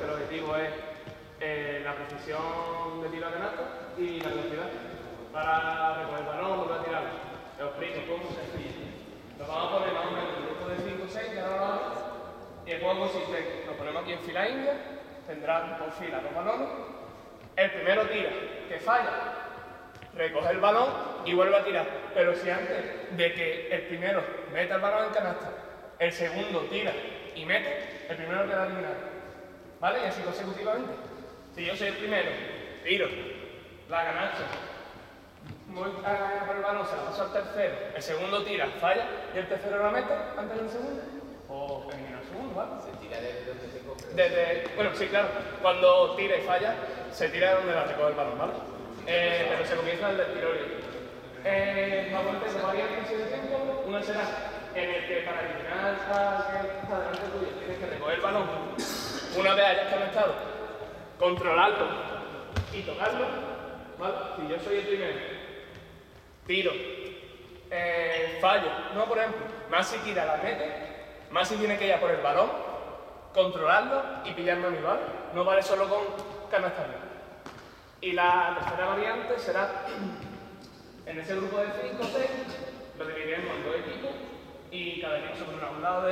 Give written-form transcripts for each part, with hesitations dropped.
el objetivo es la precisión de tiro a canasta y la velocidad para recoger el balón, volver a tirarlo. Te lo explico cómo sencillo. Nos vamos a poner más o menos un grupo de 5 o 6 que ahora vamos. Y el juego consiste en, nos ponemos aquí en fila india, tendrán por fila 2 balones. El primero tira, que falla, recoge el balón y vuelve a tirar. Pero si antes de que el primero meta el balón en canasta, el segundo tira y mete, el primero queda eliminado. ¿Vale? Y así consecutivamente. Si yo soy el primero, tiro, la canasta, voy a por el balón, se la paso al tercero, el segundo tira, falla y el tercero la mete antes del segundo. O elimina el segundo, ¿vale? Se tira desde donde se coge. Bueno, sí, claro. Cuando tira y falla, se tira de donde la recoge el balón, ¿vale? Pero se comienza desde el tiro libre. Vamos a empezar variantes de tiempo. Una será en el que para eliminar al que está delante tuyo tienes que recoger el balón. Una vez hayas conectado, controlarlo y tocarlo, ¿vale? Si yo soy el primero, tiro, fallo, no, por ejemplo, Masi tira la mete, Masi tiene que ir a por el balón, controlarlo y pillarme a mi balón. No vale solo con canastar. Y la tercera variante será, en ese grupo de 5 o 6, lo dividiremos en 2 equipos y cada equipo se pondrá a un lado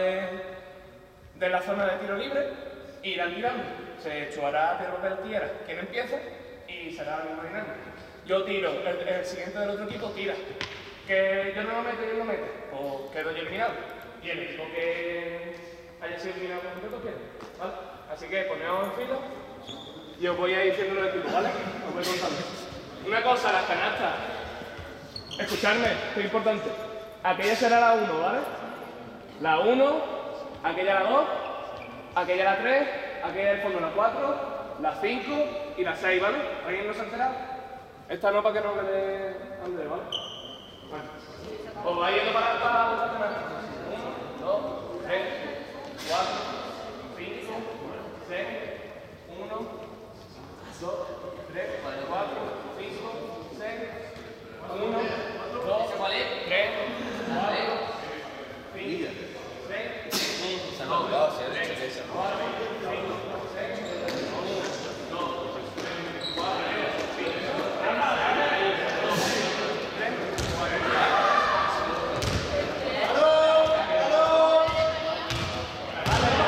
de la zona de tiro libre y irán tirando. Se chupará piedra, papel, tijera, quien empieza y será la misma dinámica. Yo tiro, el siguiente del otro equipo tira. Que yo no lo meto y él lo mete, pues quedo yo eliminado. Y el equipo que haya sido eliminado por completo pierde, ¿vale? Así que poneos en fila y os voy a ir diciendo los equipos, ¿vale? Os voy contando. Una cosa, las canastas. Escuchadme, esto es importante. Aquella será la 1, ¿vale? La 1, aquella la 2, aquella la 3, aquella del fondo la 4, la 5 y la 6, ¿vale? ¿Alguien no se ha enterado? Esta no para que no me dé Andrés, ¿vale? Bueno. Os vais yendo para vuestras canastas. 1, 2, 3, 4, 5, 6, 1, 2, 3, 4, 5, 6, 1, 2, 3, 4, 5, 6, 1, 2, 3, 4, 5, 6, 1, 2, 3, 4, 5, 6,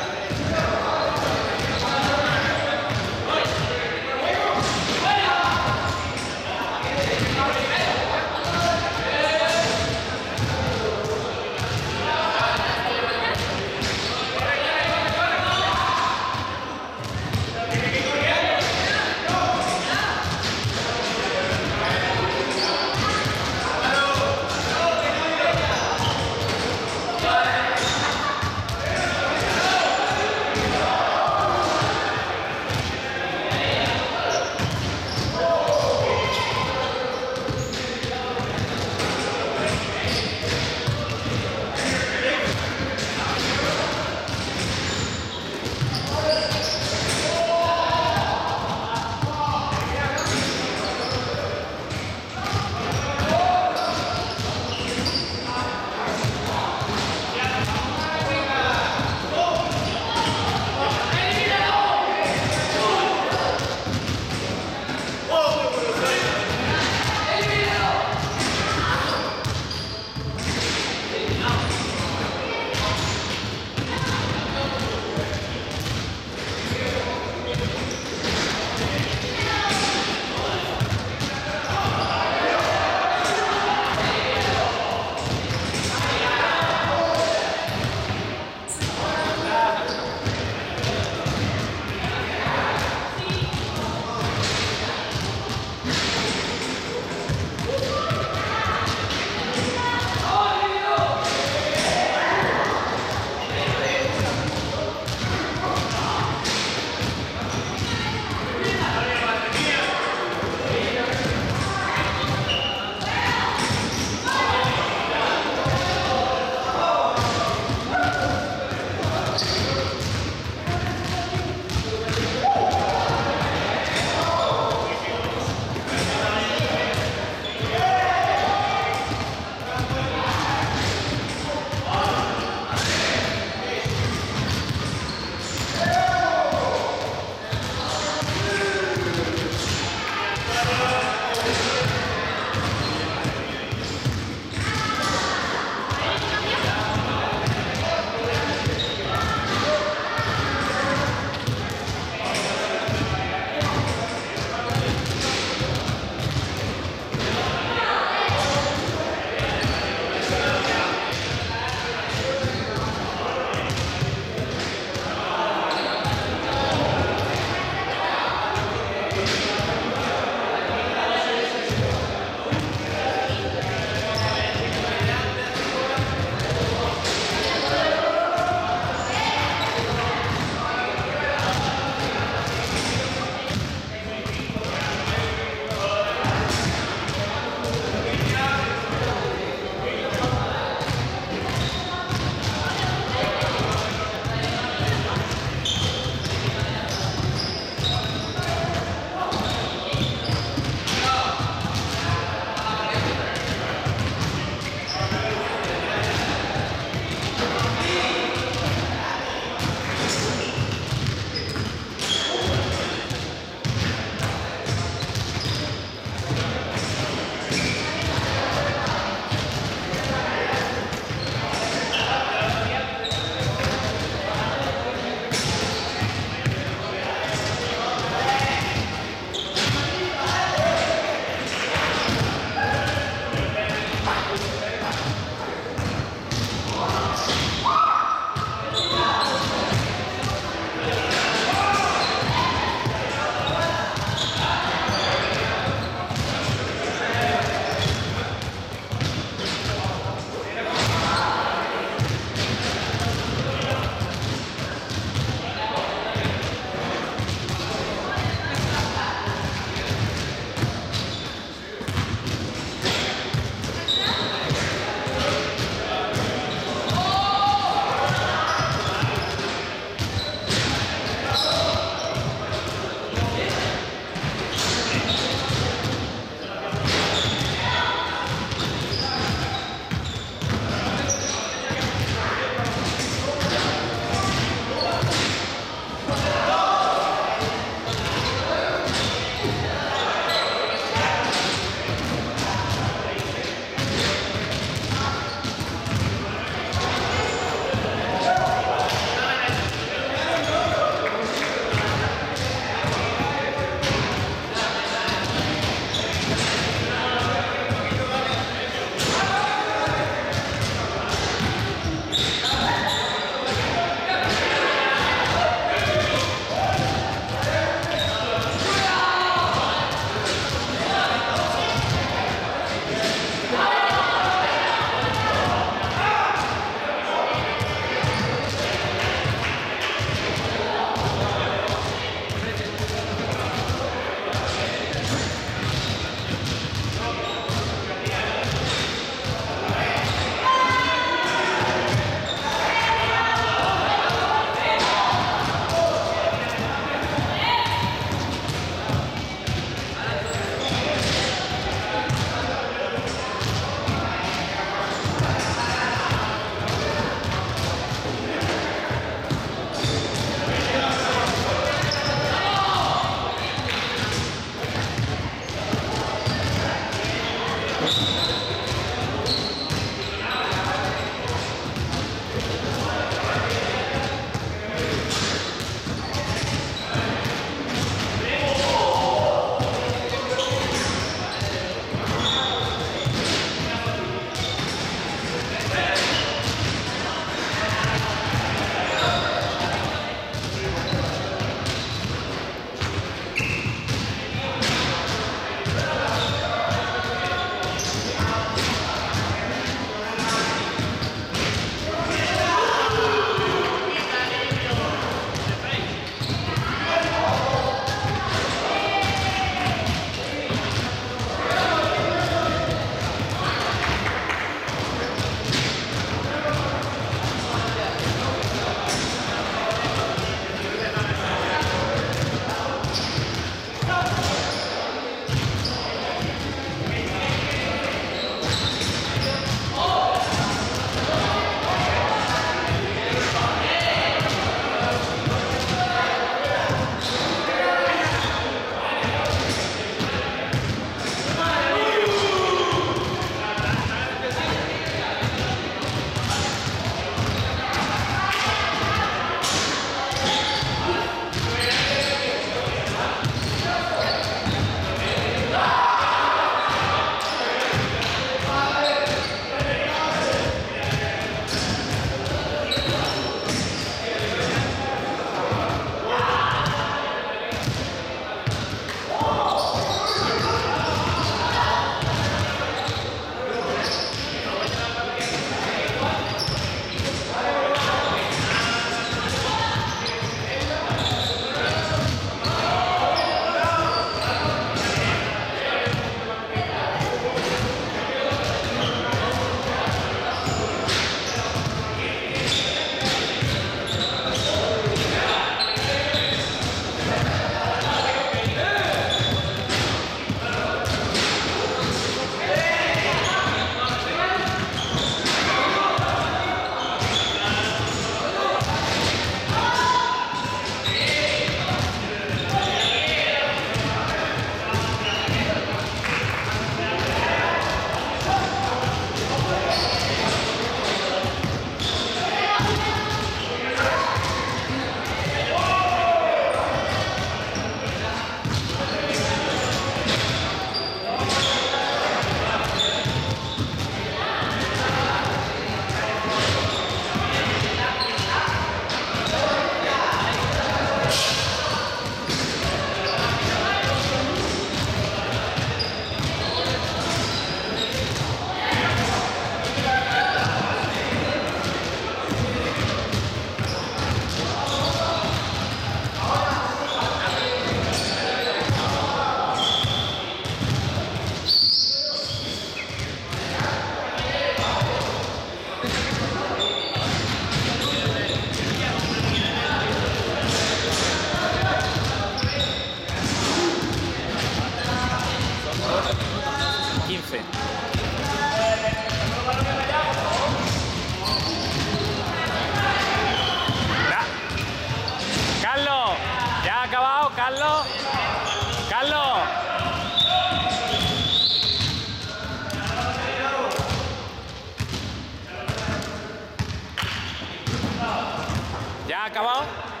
¿Ya ha acabado?